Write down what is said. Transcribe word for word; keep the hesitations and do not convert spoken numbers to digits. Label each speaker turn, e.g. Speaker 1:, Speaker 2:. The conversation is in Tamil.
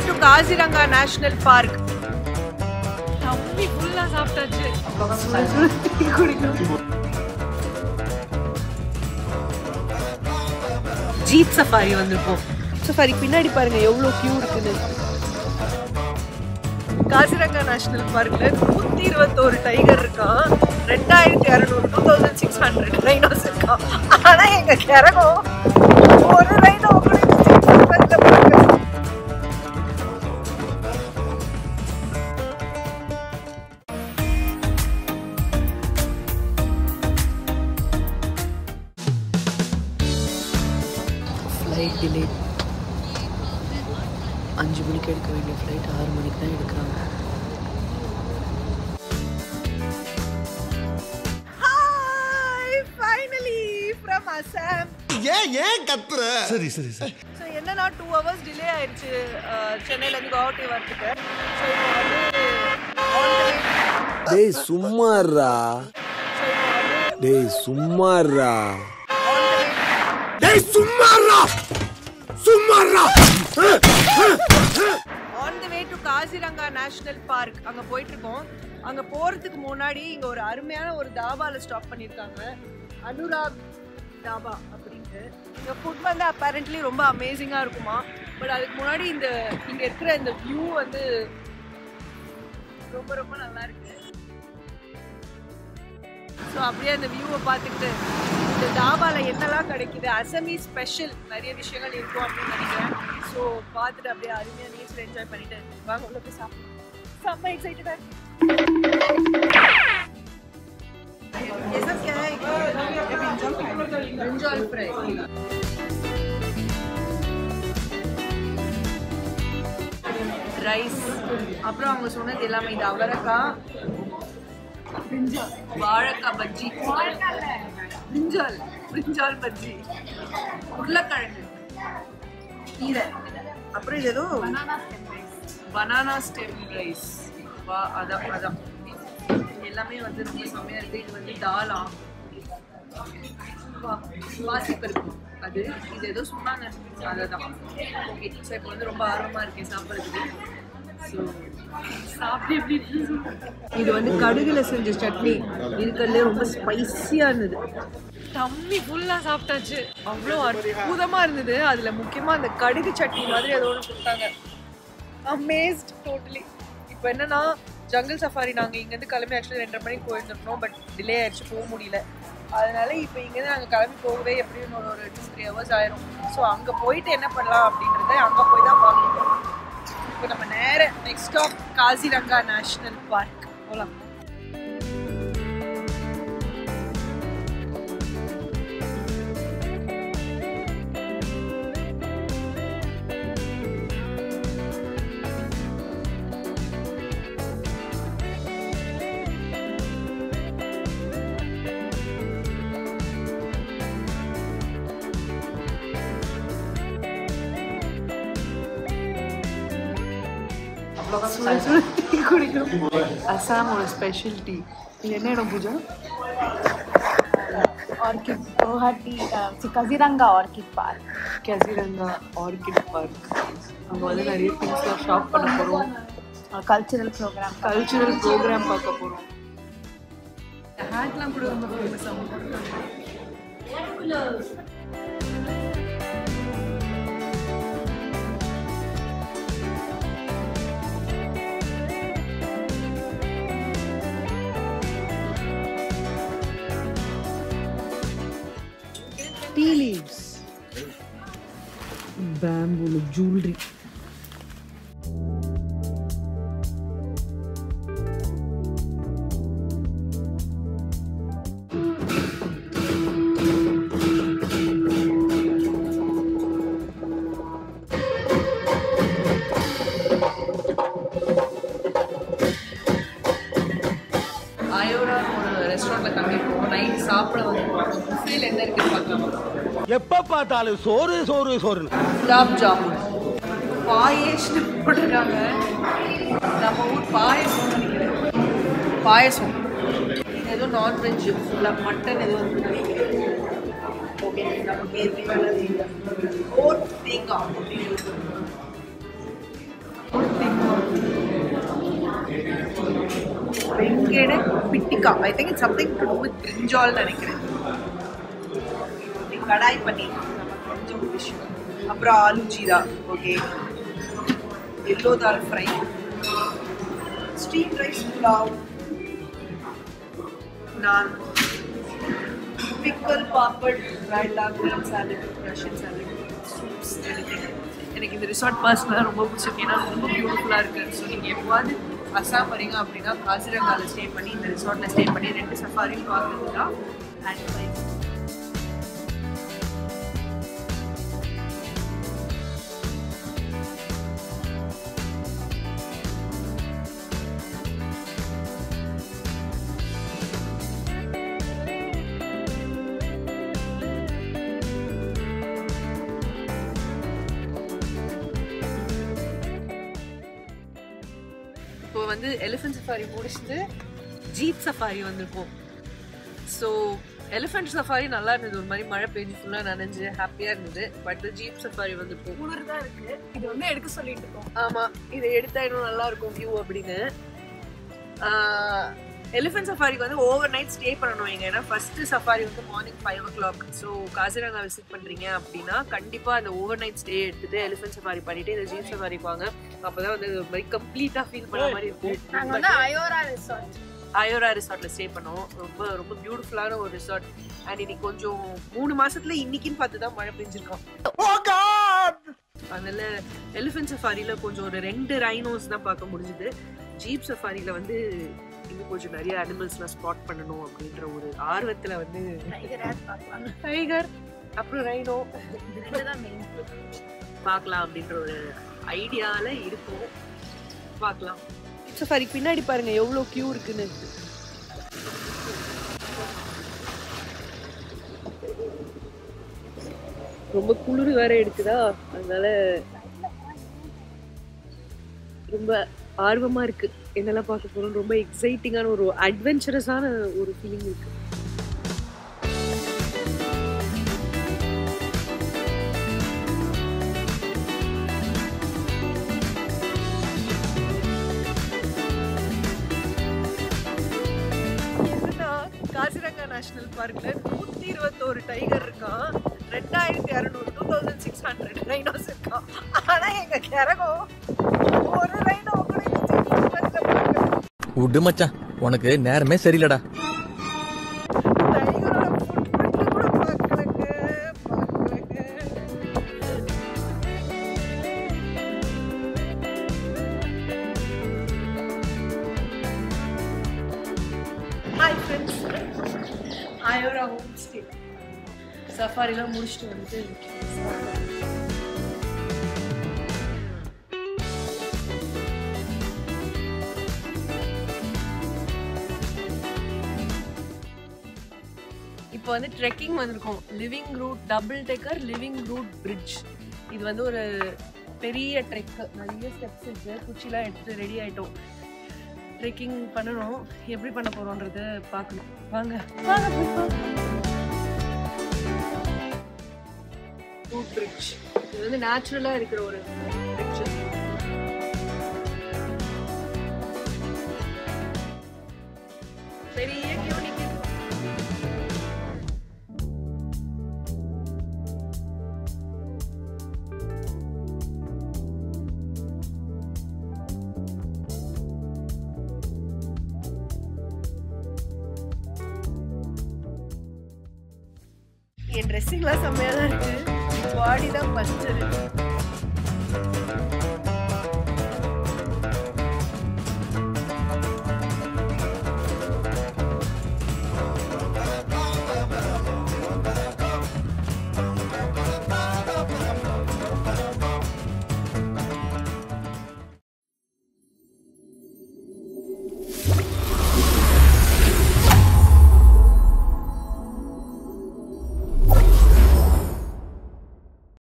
Speaker 1: to Kaziranga National Park. Tummy full ah saaptachu. Jeep safari vandirupom. Safari pinnadi parunga evlo queue irukku. Kaziranga National Park la one twenty-one tiger irukka. two thousand two hundred two thousand six hundred rhinos irukka. Ana enga kerago oru rhino okku flight delayed. five மணிக்கு எடுக்க வேண்டிய flight six மணிக்கு தான் எடுக்கறாங்க. Hi, finally from Assam.
Speaker 2: ஏன் ஏன் கத்துற? சரி சரி சரி.
Speaker 1: So என்னன்னா two hours delay ஆயிருச்சு சென்னையில இருந்து கவுஹாட்டி வரதுக்கு. So இப்போ வந்து
Speaker 2: டேய் சும்மாறா. டேய் சும்மாறா. டேய் சும்மாறா. சும்மாறா.
Speaker 1: On the way to Kaziranga National Park அங்க போயிட்டு இருக்கோம். அங்க போறதுக்கு முன்னாடி இங்க ஒரு அருமையான ஒரு தாபால ஸ்டாப் பண்ணிருக்காங்க. அனுராக் தாபா அப்படிங்க. இந்த ஃபுட் வந்து apparently ரொம்ப அமேசிங்கா இருக்குமா. பட் அதுக்கு முன்னாடி இந்த இங்க இருக்கிற இந்த வியூ வந்து ரொம்ப ரொம்ப நல்லா இருக்கு. ஸோ அப்படியே அந்த வியூவை பார்த்துக்கிட்டு இந்த தாபால என்னெல்லாம் கிடைக்குது, அசமி ஸ்பெஷல் நிறைய விஷயங்கள் இருக்கும் அப்படின்னு நினைக்கிறேன். ஸோ பார்த்துட்டு அப்படியே அருமையாக நேச்சர் என்ஜாய் பண்ணிட்டு வாங்க உள்ள போய் சாப்பிடலாம். செம்ம எக்ஸைட்டடா இருக்கு. பிரிஞ்சால் ஃப்ரை, ரைஸ், அப்புறம் அவங்க சொன்னது எல்லாமே இது அவரைக்காய், வாழைக்காய் பஜ்ஜி, பிரிஞ்சால் பிரிஞ்சால் பஜ்ஜி, உருளைக்கிழங்கு, கீரை, அப்புறம் இது ஏதோ பனானா ஸ்டெம் ரைஸ். வா அதான் அதான் எல்லாமே வந்து ரொம்ப செம்மையாக இருக்குது. இது வந்து தாலா பாசிப்பருப்பு, அது இது ஏதோ சொன்னாங்க அதை தான். ஓகே, ஸோ இப்போ வந்து ரொம்ப ஆர்வமாக இருக்கேன் சாப்பிட்றதுக்கு. ஸோ சாப்பிட்டு எப்படி இது வந்து கடுகுல செஞ்ச சட்னி இருக்கிறதுலே ரொம்ப ஸ்பைஸியாக இருந்தது. டம்மி ஃபுல்லாக சாப்பிட்டாச்சு. அவ்வளோ அற்புதமாக இருந்தது. அதில் முக்கியமாக அந்த கடுகு சட்னி மாதிரி அதோட கொடுத்தாங்க. Amazed totally. இப்போ என்னன்னா ஜங்கிள் சஃபாரி நாங்கள் இங்கேருந்து கிளம்பி ஆக்சுவலி ரெண்டரை மணிக்கு போயிருந்துருக்கோம். பட் டிலே ஆயிடுச்சு, போக முடியல. அதனால இப்போ இங்கேருந்து நாங்கள் கிளம்பி போகவே எப்படியும் ஒரு ஒரு டூ த்ரீ ஹவர்ஸ் ஆயிரும். ஸோ அங்கே போயிட்டு என்ன பண்ணலாம் அப்படின்றத அங்கே போய் தான் பார்க்கணும். இப்போ நம்ம நேர next stop Kaziranga national park போகலாம். அசாமோட ஸ்பெஷல் டீ. இது என்ன இடம் Pooja?
Speaker 3: Orchid Guwahati Kaziranga orchid park.
Speaker 1: Kaziranga orchid park. அங்கே வந்து நிறைய திங்ஸ்லாம் ஷாப் பண்ண போகிறோம்.
Speaker 3: கல்ச்சுரல் ப்ரோக்ராம்
Speaker 1: கல்ச்சுரல் ப்ரோக்ராம் பார்க்க போகிறோம். ஹேட்லாம் கூட ரொம்ப ஃபேமஸாக. Tea leaves, bamboo jewelry. ஆயோரா ஒரு ரெஸ்டாரண்ட்ல தங்கியிருக்கோம். நைட் சாப்பிட வந்து புஃபேல என்ன இருக்குன்னு பார்க்கலாம்.
Speaker 2: எப்ப பார்த்தாலும் சோறு சோறு சோறு.
Speaker 1: குலாப் ஜாமுன், பாயசம் போட்டிருக்காங்க. நம்ம ஊர் பாயசம் நினைக்கிறேன். பாயசம் ஏதோ நான்வெஜ் இல்லை மட்டன் ஏதோ நினைக்கிறேன். ஓகே, நமக்கு தேங்காய் breaded pittika. I think it's something to do with brinjal நினைக்கிறேன். கடாய் பன்னீர் கொஞ்சம் டிஷ். அப்புறம் aloo jeera. Okay. yellow dal fry. Steamed rice pulao. Naan. Pickle, papad, raita, green salad, Russian salad, soups, anything. எனக்கு இந்த ரிசார்ட் பர்சனலாக ரொம்ப பிடிச்சிருக்கு. ஏன்னா ரொம்ப பியூட்டிஃபுல்லாக இருக்குது. ஸோ நீங்கள் எப்போது அசாம் வரீங்க அப்படின்னா காசிரங்காவில் ஸ்டே பண்ணி இந்த ரிசார்ட்டில் ஸ்டே பண்ணி ரெண்டு சஃபாரியும் பார்க்குறது தான் அட்வைஸ். இப்போ வந்து எலிஃபென்ட் சஃபாரி முடிச்சுட்டு ஜீப் சஃபாரி வந்திருக்கோம். ஸோ எலிஃபென்ட் சஃபாரி நல்லா இருந்தது, ஒரு மாதிரி மழை பெஞ்சு ஃபுல்லாக நனைஞ்சு ஹாப்பியாக இருந்தது. பட் ஜீப் சஃபாரி வந்திருக்கோம்.
Speaker 3: குளிர் தான் இருக்கு. இது வந்து எடுக்க சொல்லிட்டு இருக்கோம்.
Speaker 1: ஆமாம், இதை எடுத்தா இன்னும் நல்லா இருக்கும் வியூ அப்படின்னு. எலிஃபென்ட் சஃபாரிக்கு வந்து ஓவர் நைட் ஸ்டே பண்ணணும் எங்க. ஏன்னா ஃபர்ஸ்ட் சஃபாரி வந்து morning five o'clock. So Kaziranga visit பண்றீங்க அப்படின்னா கண்டிப்பா அந்த ஓவர் நைட் ஸ்டே எடுத்துட்டு எலிஃபென்ட் சஃபாரி பண்ணிட்டு இந்த ஜீப் சஃபாரி போங்க. அப்பதான் வந்து ஒரு மாதிரி கம்ப்ளீட்டா ஃபீல் பண்ண மாதிரி இருக்கும்.
Speaker 3: நாங்க வந்து அயோரா ரிசார்ட்
Speaker 1: அயோரா ரிசார்ட்ல ஸ்டே பண்ணோம். ரொம்ப ரொம்ப பியூட்டிஃபுல்லான ஒரு ரிசார்ட். அண்ட் இன்னைக்கு கொஞ்சம் மூணு மாசத்துல இன்னைக்குன்னு பார்த்து தான் மழை பெஞ்சிருக்கோம். அதனால எலிஃபென்ட் சஃபாரியில கொஞ்சம் ஒரு ரெண்டு ரைனோஸ் தான் பார்க்க முடிஞ்சுது. ஜீப் சஃபாரியில வந்து இன்னும் கொஞ்சம் நிறைய அனிமல்ஸ்லாம் ஸ்பாட் பண்ணணும் அப்படின்ற ஒரு ஆர்வத்துல வந்து டைகர் அப்புறம் ரைனோ பார்க்கலாம் அப்படின்ற ஒரு ஐடியால இருக்கும். பார்க்கலாம். சஃபாரிக்கு பின்னாடி பாருங்க எவ்வளவு கியூ இருக்குன்னு. ரொம்ப குளிர் வேற எடுக்குதா, அதனால ரொம்ப ஆர்வமா இருக்கு என்னெல்லாம் பார்க்க போறோம். ரொம்ப எக்ஸைட்டிங்கான ஒரு அட்வென்ச்சரஸான ஒரு ஃபீலிங் இருக்கு. காசிரங்கா நேஷனல் பார்க்ல நூத்தி இருபத்தோரு டைகர் இருக்கான், ரெண்டாயிரத்தி அறுநூறு two thousand six hundred rhinos இருக்கான். ஆனா எங்க கரகம் ஒரு ரைனோ
Speaker 4: விடு மச்சான், உனக்கு நேரமே சரியில்லடா.
Speaker 1: ஹாய் ஃப்ரெண்ட்ஸ், அயோரா ஹோம் ஸ்டே சஃபாரிலாம் முடிச்சுட்டு வந்துட்டு இப்போ வந்து ட்ரெக்கிங் வந்திருக்கோம். Living root double decker living root bridge. இது வந்து ஒரு பெரிய ட்ரெக், நிறைய ஸ்டெப்ஸ் இருக்கு. குச்சிலாம் எடுத்து ரெடி ஆயிட்டோம். ட்ரெக்கிங் பண்ணணும். எப்படி பண்ண போறோம்ன்றது பார்க்கணும். வாங்க ரூட் பிரிட்ஜ். இது வந்து நேச்சுரலா இருக்கிற ஒரு பிரிட்ஜ். பெரிய கியூனிக். என் ட்ரெஸ்ஸிங்லாம் செம்மையாக தான் இருக்கு. பாடி தான் பஞ்சரு.